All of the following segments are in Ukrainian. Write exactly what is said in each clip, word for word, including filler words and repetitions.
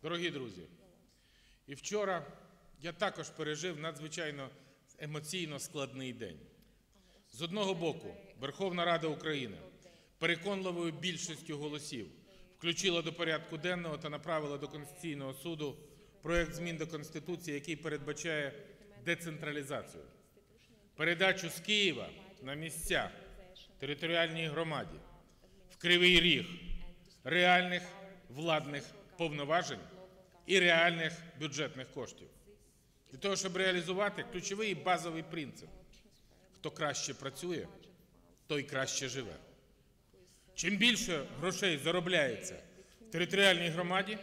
Дорогі друзі, і вчора я також пережив надзвичайно емоційно складний день. З одного боку, Верховна Рада України переконливою більшістю голосів включила до порядку денного та направила до Конституційного суду проект змін до Конституції, який передбачає децентралізацію, передачу з Києва на місця територіальній громаді, в Кривий Ріг реальних владних повноважень і реальних бюджетних коштів. Для того, щоб реалізувати ключовий і базовий принцип: хто краще працює, той краще живе. Чим більше грошей заробляється в територіальній громаді,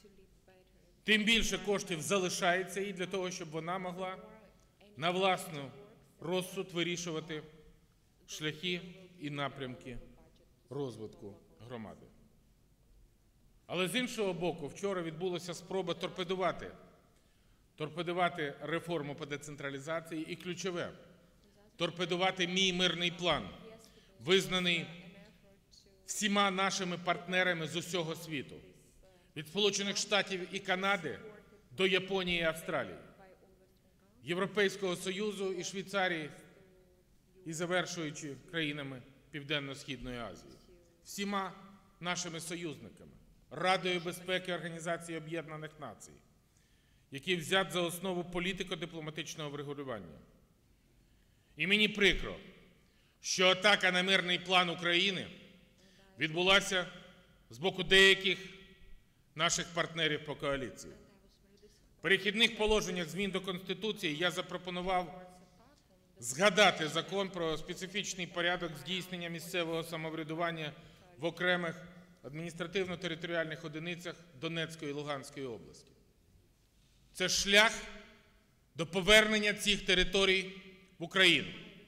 тим більше коштів залишається їй для того, щоб вона могла на власну розсуд вирішувати шляхи і напрямки розвитку громади. Але з іншого боку, вчора відбулася спроба торпедувати, торпедувати реформу по децентралізації і ключове – торпедувати мій мирний план, визнаний всіма нашими партнерами з усього світу, від Сполучених Штатів і Канади до Японії і Австралії, Європейського Союзу і Швейцарії, і завершуючи країнами Південно-Східної Азії, всіма нашими союзниками, Радою безпеки Організації Об'єднаних Націй, який взят за основу політико-дипломатичного врегулювання. І мені прикро, що атака на мирний план України відбулася з боку деяких наших партнерів по коаліції. В перехідних положеннях змін до Конституції я запропонував згадати Закон про специфічний порядок здійснення місцевого самоврядування в окремих адміністративно-територіальних одиницях Донецької і Луганської області. Це шлях до повернення цих територій в Україну.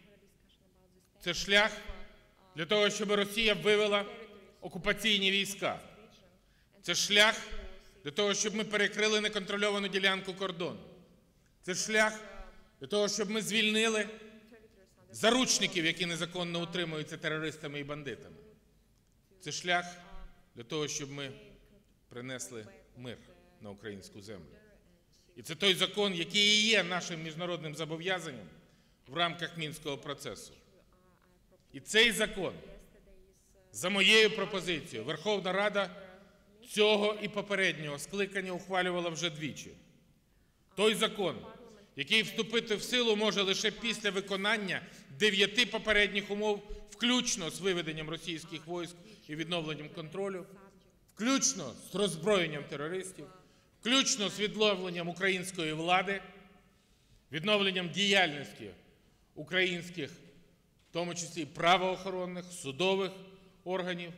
Це шлях для того, щоб Росія вивела окупаційні війська. Це шлях для того, щоб ми перекрили неконтрольовану ділянку кордону. Це шлях для того, щоб ми звільнили заручників, які незаконно утримуються терористами і бандитами. Це шлях для того, щоб ми принесли мир на українську землю. І це той закон, який і є нашим міжнародним зобов'язанням в рамках Мінського процесу. І цей закон, за моєю пропозицією, Верховна Рада цього і попереднього скликання ухвалювала вже двічі. Той закон, який вступити в силу може лише після виконання дев'яти попередніх умов, включно з виведенням російських військ і відновленням контролю, включно з роззброєнням терористів, включно з відновленням української влади, відновленням діяльності українських, в тому числі правоохоронних, судових органів.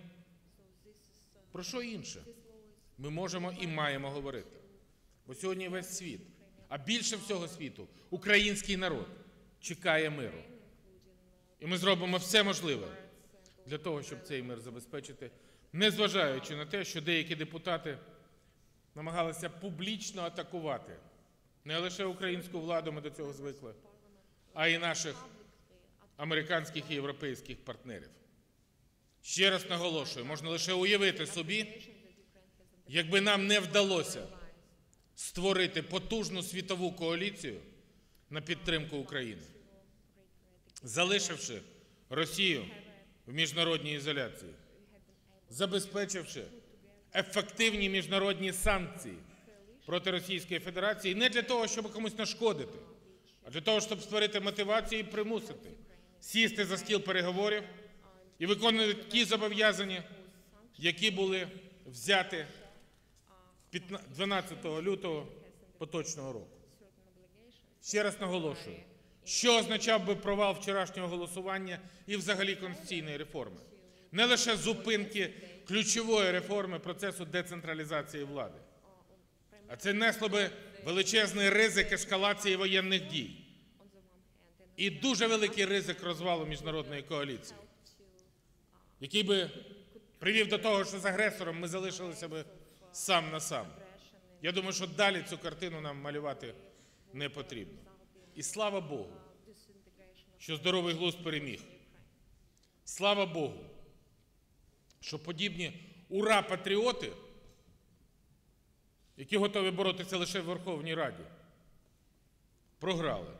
Про що інше ми можемо і маємо говорити? Бо сьогодні весь світ, а більше всього світу, український народ чекає миру. І ми зробимо все можливе для того, щоб цей мир забезпечити, незважаючи на те, що деякі депутати намагалися публічно атакувати не лише українську владу, ми до цього звикли, а й наших американських і європейських партнерів. Ще раз наголошую, можна лише уявити собі, якби нам не вдалося створити потужну світову коаліцію на підтримку України, залишивши Росію в міжнародній ізоляції, забезпечивши ефективні міжнародні санкції проти Російської Федерації не для того, щоб комусь нашкодити, а для того, щоб створити мотивацію і примусити сісти за стіл переговорів і виконувати ті зобов'язання, які були взяті дванадцятого лютого поточного року. Ще раз наголошую, що означав би провал вчорашнього голосування і взагалі конституційної реформи. Не лише зупинки ключової реформи процесу децентралізації влади, а це несло би величезний ризик ескалації воєнних дій і дуже великий ризик розвалу міжнародної коаліції, який би привів до того, що з агресором ми залишилися би сам на сам. Я думаю, що далі цю картину нам малювати не потрібно. І слава Богу, що здоровий глузд переміг. Слава Богу, що подібні ура-патріоти які готові боротися лише в Верховній Раді, програли.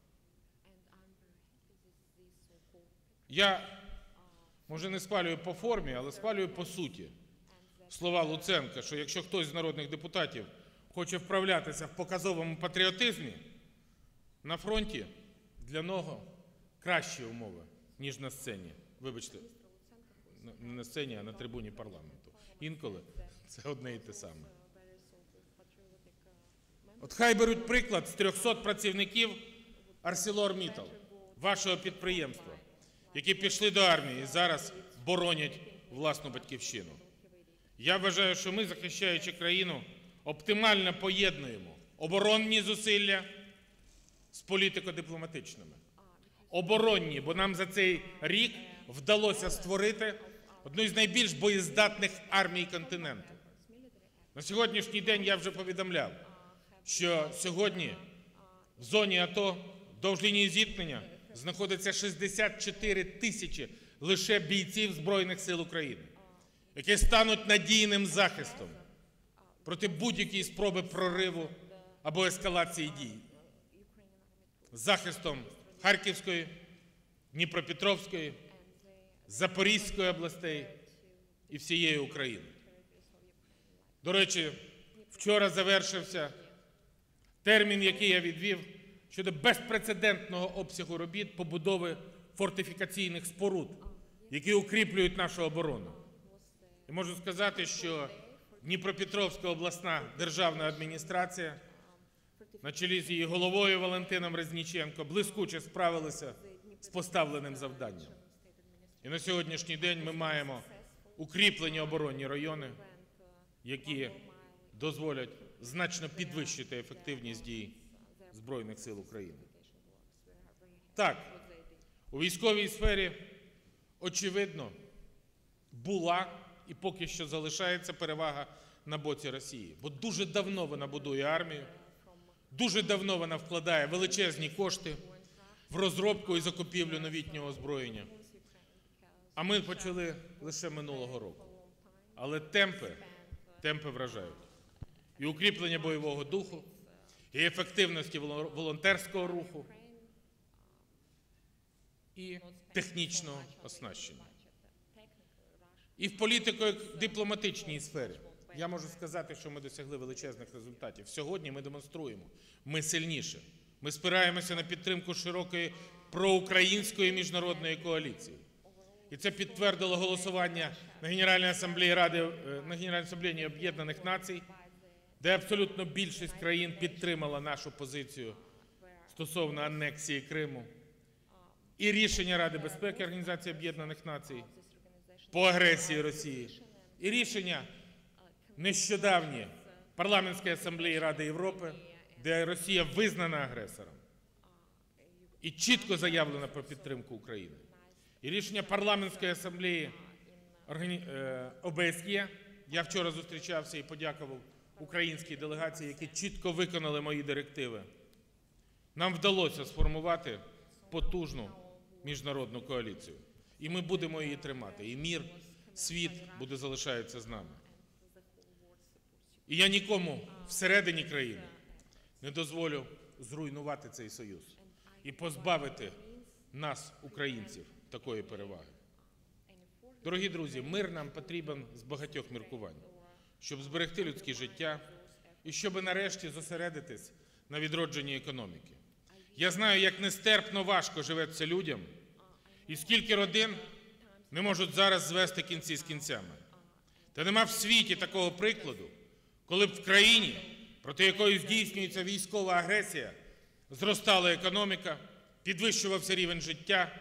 Я, може, не схвалюю по формі, але схвалюю по суті слова Луценка, що якщо хтось з народних депутатів хоче вправлятися в показовому патріотизмі, на фронті для нього кращі умови, ніж на сцені. Вибачте, не на сцені, а на трибуні парламенту. Інколи це одне і те саме. От хай беруть приклад з трьохсот працівників ArcelorMittal, вашого підприємства, які пішли до армії і зараз боронять власну батьківщину. Я вважаю, що ми, захищаючи країну, оптимально поєднуємо оборонні зусилля з політико-дипломатичними. Оборонні, бо нам за цей рік вдалося створити одну з найбільш боєздатних армій континенту. На сьогоднішній день я вже повідомляв, що сьогодні в зоні АТО вдовж лінії зіткнення знаходиться шістдесят чотири тисячі лише бійців Збройних сил України, які стануть надійним захистом проти будь-якої спроби прориву або ескалації дій. Захистом Харківської, Дніпропетровської, Запорізької областей і всієї України. До речі, вчора завершився термін, який я відвів щодо безпрецедентного обсягу робіт побудови фортифікаційних споруд, які укріплюють нашу оборону. І можу сказати, що Дніпропетровська обласна державна адміністрація на чолі з її головою Валентином Резніченко блискуче справилися з поставленим завданням. І на сьогоднішній день ми маємо укріплені оборонні райони, які дозволять значно підвищити ефективність дій Збройних сил України. Так, у військовій сфері, очевидно, була і поки що залишається перевага на боці Росії. Бо дуже давно вона будує армію, дуже давно вона вкладає величезні кошти в розробку і закупівлю новітнього озброєння. А ми почали лише минулого року. Але темпи, темпи вражають. І укріплення бойового духу, і ефективності волонтерського руху, і технічного оснащення. І в політико-дипломатичній сфері я можу сказати, що ми досягли величезних результатів. Сьогодні ми демонструємо, ми сильніше. Ми спираємося на підтримку широкої проукраїнської міжнародної коаліції. І це підтвердило голосування на Генеральній асамблеї Ради, на Генеральній асамблеї Об'єднаних Націй, де абсолютно більшість країн підтримала нашу позицію стосовно анексії Криму. І рішення Ради безпеки Організації Об'єднаних Націй по агресії Росії. І рішення нещодавні Парламентської асамблеї Ради Європи, де Росія визнана агресором. І чітко заявлено про підтримку України. І рішення Парламентської асамблеї О Б С Є. Я вчора зустрічався і подякував українській делегації, які чітко виконали мої директиви. Нам вдалося сформувати потужну міжнародну коаліцію. І ми будемо її тримати. І мір, світ буде залишатися з нами. І я нікому всередині країни не дозволю зруйнувати цей союз і позбавити нас, українців, такої переваги. Дорогі друзі, мир нам потрібен з багатьох міркувань, щоб зберегти людське життя і щоб нарешті зосередитись на відродженні економіки. Я знаю, як нестерпно важко живеться людям, і скільки родин не можуть зараз звести кінці з кінцями. Та нема в світі такого прикладу, коли б в країні, проти якої здійснюється військова агресія, зростала економіка, підвищувався рівень життя.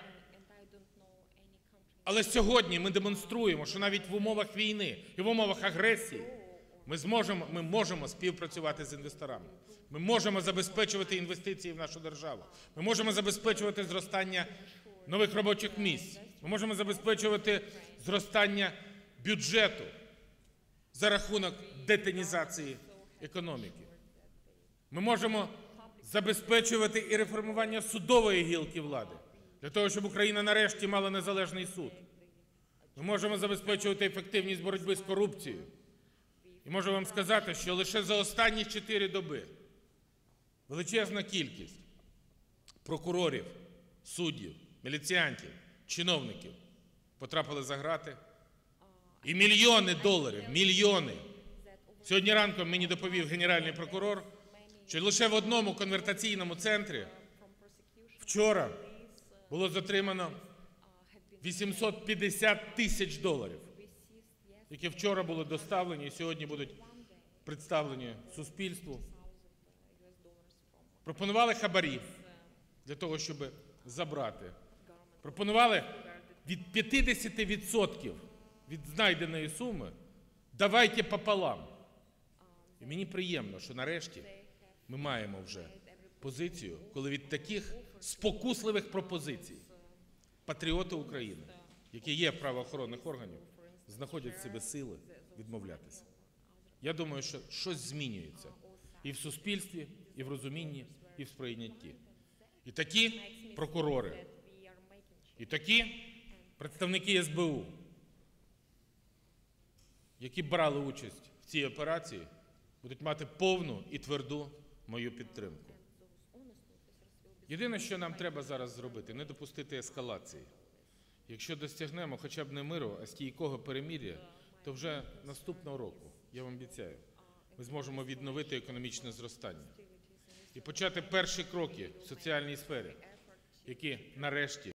Але сьогодні ми демонструємо, що навіть в умовах війни і в умовах агресії ми зможемо, ми можемо співпрацювати з інвесторами. Ми можемо забезпечувати інвестиції в нашу державу. Ми можемо забезпечувати зростання нових робочих місць. Ми можемо забезпечувати зростання бюджету за рахунок детінізації економіки. Ми можемо забезпечувати і реформування судової гілки влади, для того, щоб Україна нарешті мала незалежний суд. Ми можемо забезпечувати ефективність боротьби з корупцією. І І можу вам сказати, що лише за останні чотири доби величезна кількість прокурорів, суддів, міліціантів, чиновників потрапили за грати. І мільйони доларів, мільйони. Сьогодні ранком мені доповів генеральний прокурор, що лише в одному конвертаційному центрі вчора було затримано вісімсот п'ятдесят тисяч доларів, які вчора були доставлені і сьогодні будуть представлені суспільству. Пропонували хабарі для того, щоб забрати. Пропонували від п'ятдесят відсотків від знайденої суми давайте пополам. І мені приємно, що нарешті ми маємо вже позицію, коли від таких спокусливих пропозицій патріоти України, які є в правоохоронних органів, знаходять в себе сили відмовлятися. Я думаю, що щось змінюється і в суспільстві, і в розумінні, і в сприйнятті. І такі прокурори, і такі представники ес бе у, які брали участь в цій операції, будуть мати повну і тверду мою підтримку. Єдине, що нам треба зараз зробити, не допустити ескалації. Якщо досягнемо хоча б не миру, а стійкого перемир'я, то вже наступного року, я вам обіцяю, ми зможемо відновити економічне зростання і почати перші кроки в соціальній сфері, які нарешті